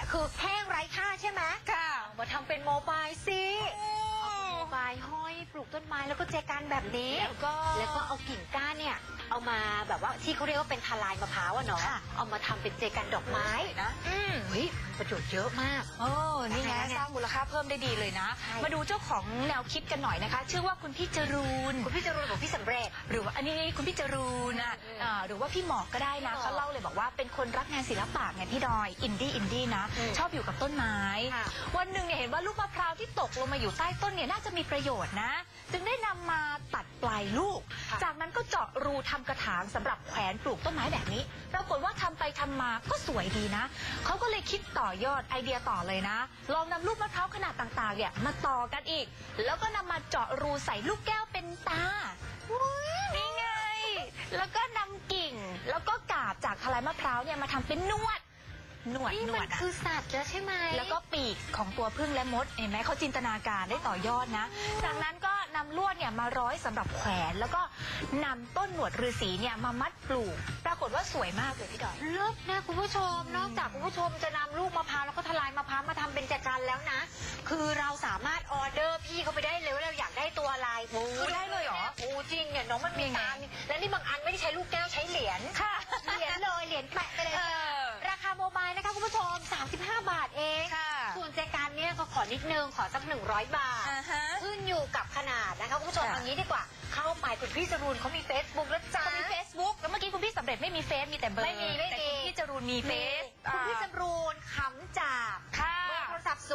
คือแห้งไร้ค่าใช่ไหมค่ะมาทำเป็นโมบายสิโมบายห้อยปลูกต้นไม้แล้วก็แจกันแบบนี้แล้วก็เอากิ่งก้านเนี่ยเอามาแบบว่าที่เขาเรียกว่าเป็นทลายมะพร้าวอะเนาะเอามาทำเป็นแจกันดอกไม้นะเฮ้ยประโยชน์เยอะมากนี่ไงสร้างมูลค่าเพิ่มได้ดีเลยนะมาดูเจ้าของแนวคิดกันหน่อยนะคะชื่อว่าคุณพี่จรูนของพี่สำเร็จหรือว่าอันนี้คุณพี่จรูนนะหรือว่าพี่หมอกก็ได้นะเขาเล่าเลยบอกว่าเป็นคนรักงานศิลปะไงพี่ดอยอินดี้นะชอบอยู่กับต้นไม้วันหนึ่งเนี่ยเห็นว่าลูกมะพร้าวที่ตกลงมาอยู่ใต้ต้นเนี่ยน่าจะมีประโยชน์นะจึงได้นำมาตัดปลายลูกจากนั้นก็เจาะรูทำกระถางสำหรับแขวนปลูกต้นไม้แบบนี้ปรากฏว่าทำไปทำมาก็สวยดีนะเขาก็เลยคิดต่อยอดไอเดียต่อเลยนะลองนำลูกมะพร้าวขนาดต่างๆเนี่ยมาต่อกันอีกแล้วก็นำมาเจาะรูใส่ลูกแก้วเป็นตานี่ไงแล้วก็นำกิ่งแล้วก็กาบจากทลายมะพร้าวเนี่ยมาทำเป็นหนวดนี่มันคือสัตว์แล้วใช่ไหมแล้วก็ปีกของตัวผึ้งและมดเห็นไหมเขาจินตนาการได้ต่อยอดนะจากนั้นก็นำลวดเนี่ยมาร้อยสำหรับแขวนแล้วก็นำต้นหนวดฤาษีเนี่ยมามัดปลูกปรากฏว่าสวยมากเลยพี่ดอยเลิศนะคุณผู้ชมนอกจากคุณผู้ชมจะนำลูกมะพร้าวแล้วก็ทลายมะพร้าวมาทำเป็นแจกันแล้วนะคือเราสามารถออเดอร์พี่เขาไปได้เลยว่าเราอยากได้ตัวอะไรคือได้เลยเหรอจริงเนี่ยน้องมันมีตามและนี่บางอันไม่ได้ใช้ลูกแก้วใช้เหรียญค่ะเหรียญเลยเหรียญแปะไปเลยราคาโมบายนะคะคุณผู้ชม35 บาทเองส่วนแจกันเนี่ยก็ขอนิดนึงขอสัก100 บาทขึ้นอยู่กับขนาดนะคะคุณผู้ชมเอางี้ดีกว่าเข้าไปคุณพี่จรูนเขามี Facebook แล้วจ้าเขามี Facebook แล้วเมื่อกี้คุณพี่สำเร็จไม่มีเฟซมีแต่เบอร์ไม่แต่คุณพี่จรูนมีเฟซคุณพี่จรูนขำจากเบอร์โทรศัพท์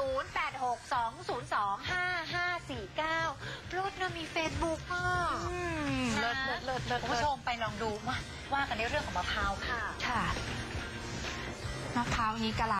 0862025549รถนะมี Facebook เลิศคุณผู้ชมไปลองดูว่ากันในเรื่องของมะพร้าวค่ะมะพร้าวนี้กะลา